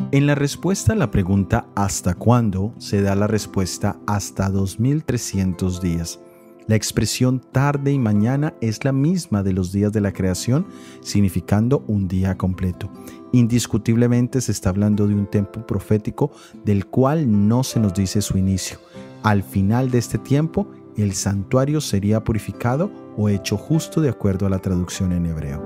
En la respuesta a la pregunta ¿hasta cuándo? Se da la respuesta hasta 2300 días. La expresión tarde y mañana es la misma de los días de la creación, significando un día completo. Indiscutiblemente se está hablando de un tiempo profético del cual no se nos dice su inicio. Al final de este tiempo, el santuario sería purificado o hecho justo de acuerdo a la traducción en hebreo.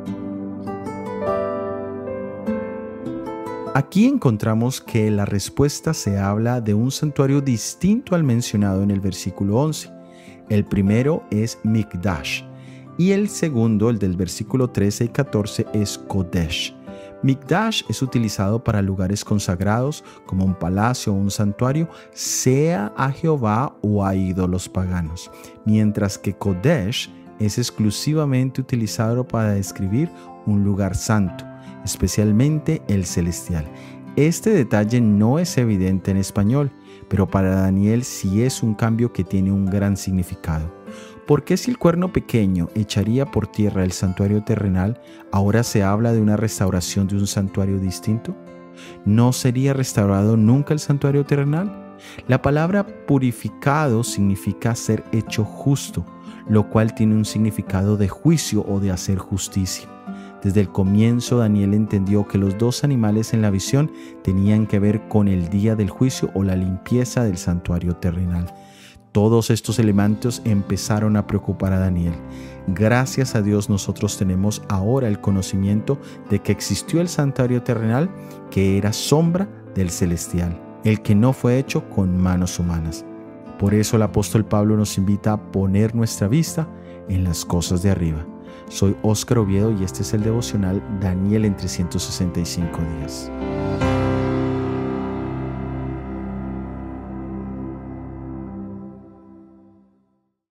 Aquí encontramos que la respuesta se habla de un santuario distinto al mencionado en el versículo 11. El primero es Mikdash y el segundo, el del versículo 13 y 14, es Kodesh. Mikdash es utilizado para lugares consagrados como un palacio o un santuario, sea a Jehová o a ídolos paganos, mientras que Kodesh es exclusivamente utilizado para describir un lugar santo, especialmente el celestial. Este detalle no es evidente en español, pero para Daniel sí es un cambio que tiene un gran significado. ¿Por qué si el cuerno pequeño echaría por tierra el santuario terrenal, ahora se habla de una restauración de un santuario distinto? ¿No sería restaurado nunca el santuario terrenal? La palabra purificado significa ser hecho justo, lo cual tiene un significado de juicio o de hacer justicia. Desde el comienzo, Daniel entendió que los dos animales en la visión tenían que ver con el día del juicio o la limpieza del santuario terrenal. Todos estos elementos empezaron a preocupar a Daniel. Gracias a Dios nosotros tenemos ahora el conocimiento de que existió el santuario terrenal que era sombra del celestial, el que no fue hecho con manos humanas. Por eso el apóstol Pablo nos invita a poner nuestra vista en las cosas de arriba. Soy Óscar Oviedo y este es el devocional Daniel en 365 días.